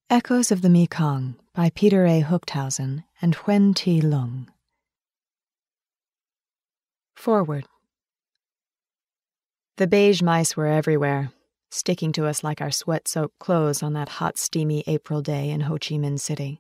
Echoes of the Mekong by Peter A. Huchthausen and Nguyen Thi Lung. Forward. The beige mice were everywhere, sticking to us like our sweat-soaked clothes on that hot, steamy April day in Ho Chi Minh City.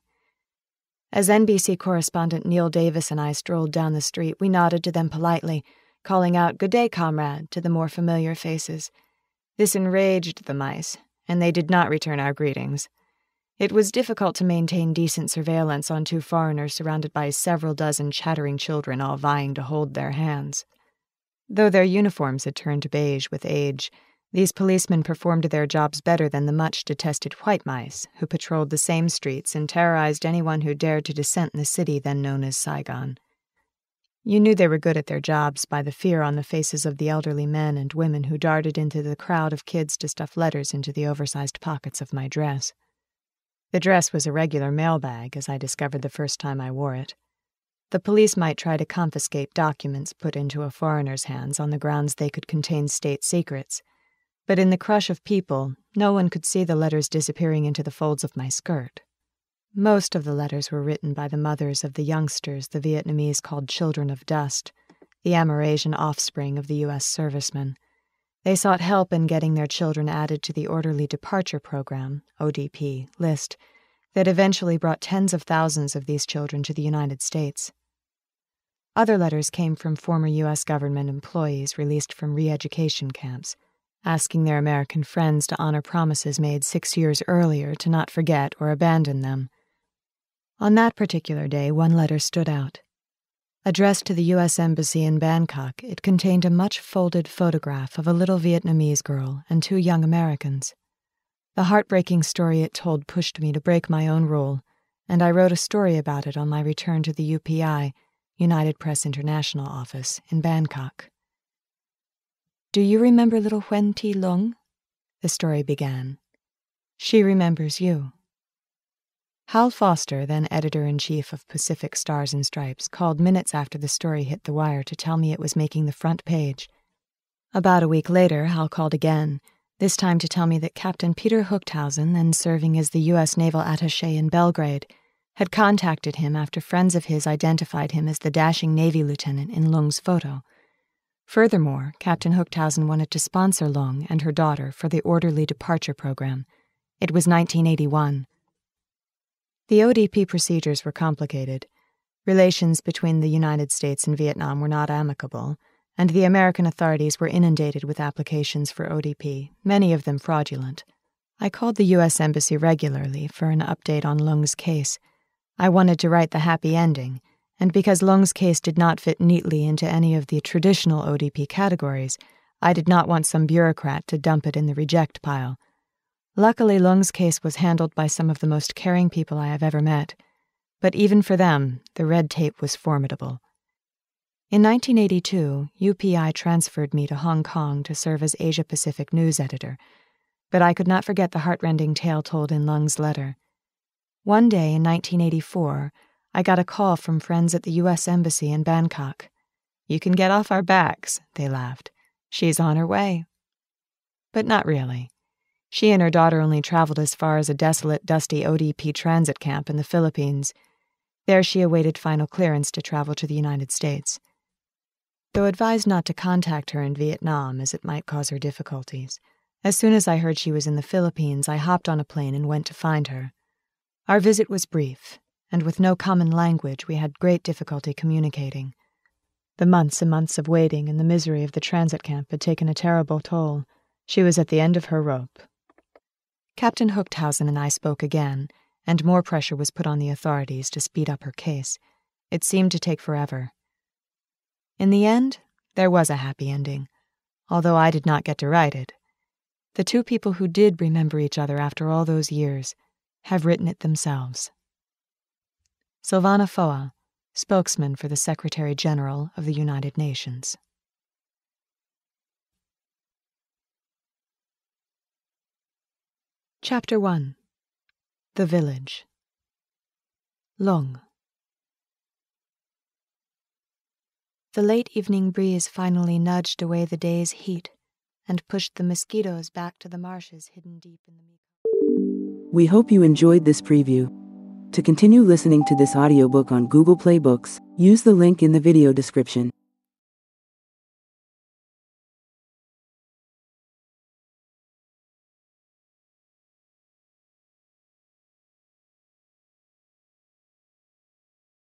As NBC correspondent Neil Davis and I strolled down the street, we nodded to them politely, calling out, "Good day, comrade," to the more familiar faces. This enraged the mice, and they did not return our greetings. It was difficult to maintain decent surveillance on two foreigners surrounded by several dozen chattering children all vying to hold their hands. Though their uniforms had turned beige with age, these policemen performed their jobs better than the much-detested white mice who patrolled the same streets and terrorized anyone who dared to dissent in the city then known as Saigon. You knew they were good at their jobs by the fear on the faces of the elderly men and women who darted into the crowd of kids to stuff letters into the oversized pockets of my dress. The dress was a regular mailbag, as I discovered the first time I wore it. The police might try to confiscate documents put into a foreigner's hands on the grounds they could contain state secrets, but in the crush of people, no one could see the letters disappearing into the folds of my skirt. Most of the letters were written by the mothers of the youngsters the Vietnamese called children of dust, the Amerasian offspring of the U.S. servicemen. They sought help in getting their children added to the Orderly Departure Program, ODP, list that eventually brought tens of thousands of these children to the United States. Other letters came from former U.S. government employees released from re-education camps, asking their American friends to honor promises made 6 years earlier to not forget or abandon them. On that particular day, one letter stood out. Addressed to the U.S. Embassy in Bangkok, it contained a much-folded photograph of a little Vietnamese girl and 2 young Americans. The heartbreaking story it told pushed me to break my own rule, and I wrote a story about it on my return to the UPI, United Press International office, in Bangkok. "Do you remember little Nguyen Thi Lung?" the story began. "She remembers you." Hal Foster, then editor-in-chief of Pacific Stars and Stripes, called minutes after the story hit the wire to tell me it was making the front page. About a week later, Hal called again, this time to tell me that Captain Peter Huchthausen, then serving as the U.S. Naval Attaché in Belgrade, had contacted him after friends of his identified him as the dashing Navy lieutenant in Lung's photo. Furthermore, Captain Huchthausen wanted to sponsor Lung and her daughter for the Orderly Departure Program. It was 1981. The ODP procedures were complicated. Relations between the United States and Vietnam were not amicable, and the American authorities were inundated with applications for ODP, many of them fraudulent. I called the U.S. Embassy regularly for an update on Lung's case. I wanted to write the happy ending, and because Lung's case did not fit neatly into any of the traditional ODP categories, I did not want some bureaucrat to dump it in the reject pile. Luckily, Lung's case was handled by some of the most caring people I have ever met, but even for them, the red tape was formidable. In 1982, UPI transferred me to Hong Kong to serve as Asia-Pacific news editor, but I could not forget the heartrending tale told in Lung's letter. One day in 1984, I got a call from friends at the U.S. Embassy in Bangkok. "You can get off our backs," they laughed. "She's on her way." But not really. She and her daughter only traveled as far as a desolate, dusty ODP transit camp in the Philippines. There she awaited final clearance to travel to the United States. Though advised not to contact her in Vietnam, as it might cause her difficulties, as soon as I heard she was in the Philippines, I hopped on a plane and went to find her. Our visit was brief, and with no common language, we had great difficulty communicating. The months and months of waiting and the misery of the transit camp had taken a terrible toll. She was at the end of her rope. Captain Huchthausen and I spoke again, and more pressure was put on the authorities to speed up her case. It seemed to take forever. In the end, there was a happy ending, although I did not get to write it. The 2 people who did remember each other after all those years have written it themselves. Silvana Foa, spokesman for the Secretary General of the United Nations. Chapter 1. The Village. Lung. The late evening breeze finally nudged away the day's heat and pushed the mosquitoes back to the marshes hidden deep in the Mekong. We hope you enjoyed this preview. To continue listening to this audiobook on Google Play Books, use the link in the video description.